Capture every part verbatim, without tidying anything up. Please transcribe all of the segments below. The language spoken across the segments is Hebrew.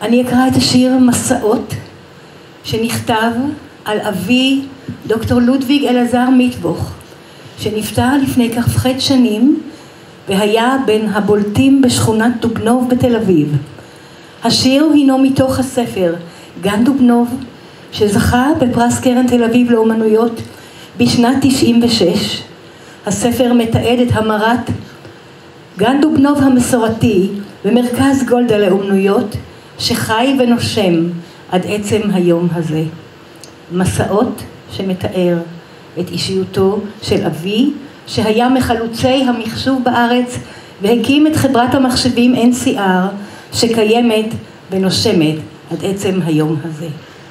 אני אקרא את השיר מסעות, שנכתב על אבי דוקטור לודוויג אלעזר מיטבוך, שנפטר לפני כ"ח שנים, והיה בין הבולטים בשכונת דובנוב בתל אביב. השיר הינו מתוך הספר גן דובנוב, שזכה בפרס קרן תל אביב לאומנויות בשנת תשעים ושש. הספר מתעד את המרת גן דובנוב המסורתי במרכז גולדה לאומנויות, שחי ונושם עד עצם היום הזה. מסעות שמתאר את אישיותו של אבי, שהיה מחלוצי המחשוב בארץ והקים את חברת המחשבים אן סי אר, שקיימת ונושמת עד עצם היום הזה.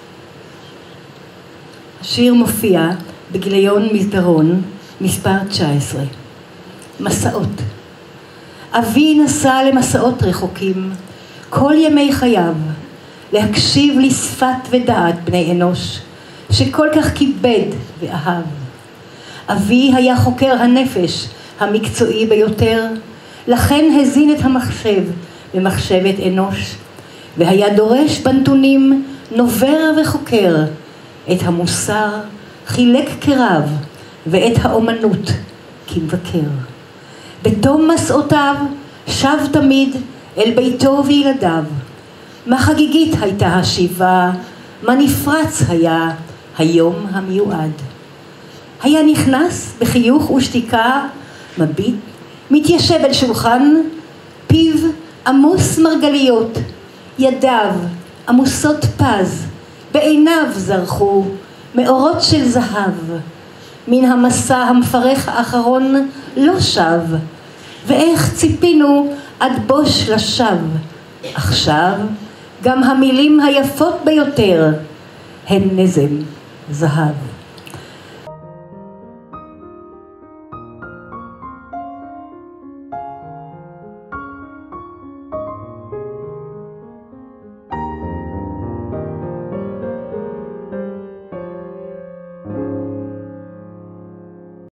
השיר מופיע בגיליון מסדרון מספר תשע עשרה. מסעות. אבי נסע למסעות רחוקים כל ימי חייו, להקשיב לשפת ודעת בני אנוש שכל כך כיבד ואהב. אבי היה חוקר הנפש המקצועי ביותר, לכן הזין את המחשב במחשבת אנוש, והיה דורש בנתונים נובר וחוקר. את המוסר חילק כרב, ואת האומנות כמבקר. בתום מסעותיו שב תמיד אל ביתו וילדיו. מה חגיגית הייתה השיבה, מה נפרץ היה היום המיועד. היה נכנס בחיוך ושתיקה, מביט, מתיישב אל שולחן, פיו עמוס מרגליות, ידיו עמוסות פז, בעיניו זרחו מאורות של זהב. מן המסע המפרך האחרון לא שב, ואיך ציפינו עד בוש לשב. עכשיו גם המילים היפות ביותר הן נזם זהב.